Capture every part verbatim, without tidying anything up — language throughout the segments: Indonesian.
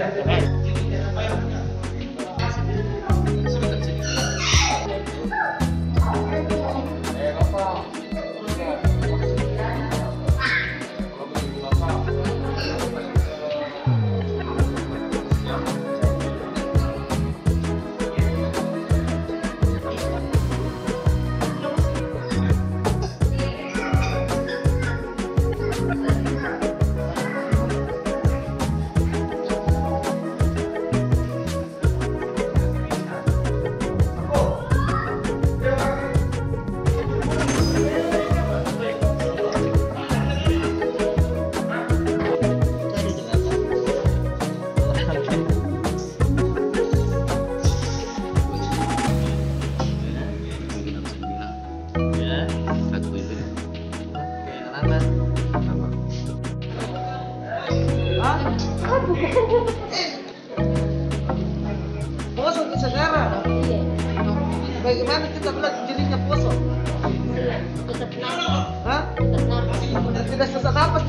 Poso ke sekarang. Bagaimana kita bilang jadinya poso? Tetap nafas. Hah? Tetap nafas. Tidak sesak napas.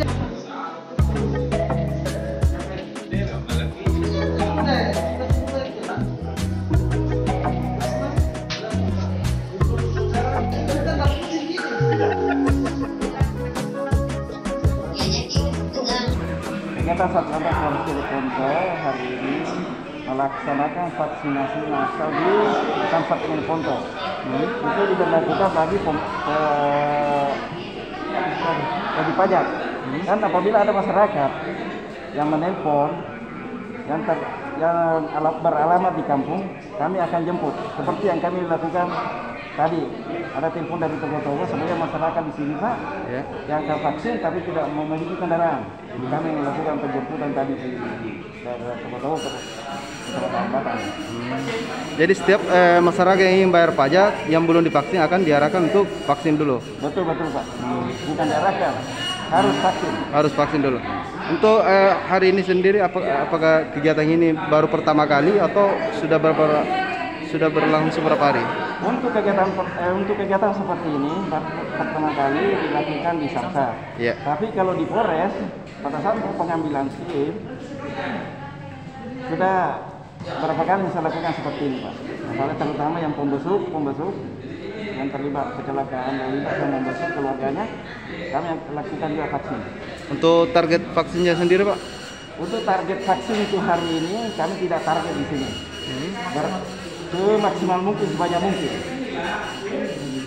Kegiatan Satlantas Polres Cilegonca hari ini melaksanakan vaksinasi massal di Samsat Cilegonca. Hmm. Itu diberlakukan bagi pem- eh, wajib pajak. Hmm. Dan apabila ada masyarakat yang menelpon yang, ter, yang beralamat di kampung, kami akan jemput. Seperti yang kami lakukan tadi, ada telepon dari toko-toko sebenarnya masyarakat di sini Pak, ya, yang akan vaksin tapi tidak memiliki kendaraan. Jadi kami melakukan penjemputan tadi di toko-toko ke Batang. Hmm. Jadi setiap eh, masyarakat yang ingin bayar pajak yang belum divaksin akan diarahkan untuk vaksin dulu. Betul betul Pak. Hmm. Bukan diarahkan, harus vaksin. Harus vaksin dulu. Untuk eh, hari ini sendiri, ap apakah kegiatan ini baru pertama kali atau sudah berapa sudah berlangsung berapa hari? Untuk kegiatan eh, untuk kegiatan seperti ini baru pertama kali dilakukan di Samsat. Yeah. Tapi kalau di Polres pada saat pengambilan SIM sudah berapa kali bisa lakukan seperti ini Pak. Masalah terutama yang pembesuk, pembesuk yang terlibat kecelakaan lalu lintas yang membesuk keluarganya, kami lakukan juga vaksin. Untuk target vaksinnya sendiri Pak? Untuk target vaksin untuk hari ini kami tidak target di sini. Hmm. Ber semaksimal mungkin, sebanyak mungkin.